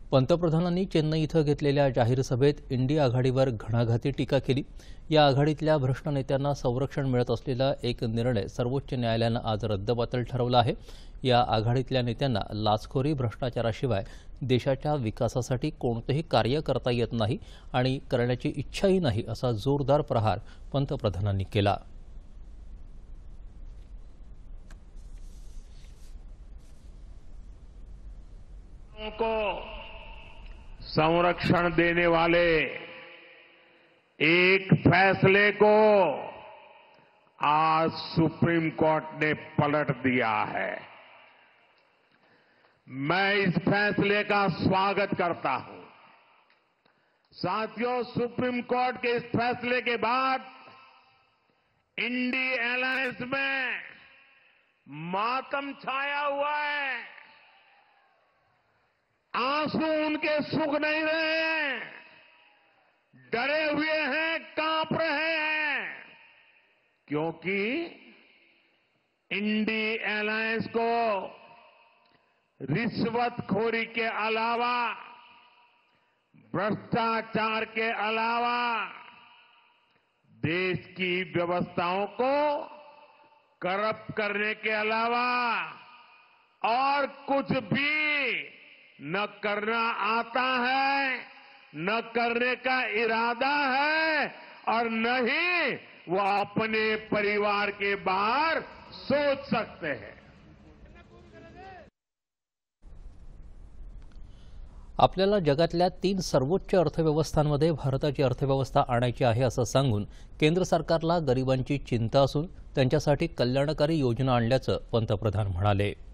पंतप्रधानांनी चेन्नई इथं घेतलेल्या जाहीर सभेत इंडी आघाडीवर घणाघाती टीका केली। या आघाडीतल्या भ्रष्ट नेत्यांना संरक्षण मिळत असलेला एक निर्णय सर्वोच्च न्यायालयानं आज रद्दबातल ठरवला आहे। या आघाडीतल्या नेत्यांना लाचखोरी, भ्रष्टाचाराशिवाय देशाच्या विकासासाठी कोणतेही कार्य करता येत नाही आणि करण्याची इच्छाही नाही, असा जोरदार प्रहार पंतप्रधानांनी केला। को संरक्षण देने वाले एक फैसले को आज सुप्रीम कोर्ट ने पलट दिया है। मैं इस फैसले का स्वागत करता हूं। साथियों, सुप्रीम कोर्ट के इस फैसले के बाद इंडी अलायंस में मातम छाया हुआ है। आंसू उनके सूख नहीं रहे हैं, डरे हुए हैं, कांप रहे हैं, क्योंकि इंडी अलायंस को रिश्वतखोरी के अलावा, भ्रष्टाचार के अलावा देश की व्यवस्थाओं को करप्ट करने के अलावा और कुछ भी न करना आता है, न करने का इरादा है और न ही वो अपने परिवार के बाहर सोच सकते हैं। आपल्याला जगातल्या 3 सर्वोच्च अर्थव्यवस्थांमध्ये भारताची अर्थव्यवस्था आणायची आहे असं सांगून केंद्र सरकारला गरिबांची चिंता असून त्यांच्यासाठी कल्याणकारी योजना आणल्याचं पंतप्रधान म्हणाले।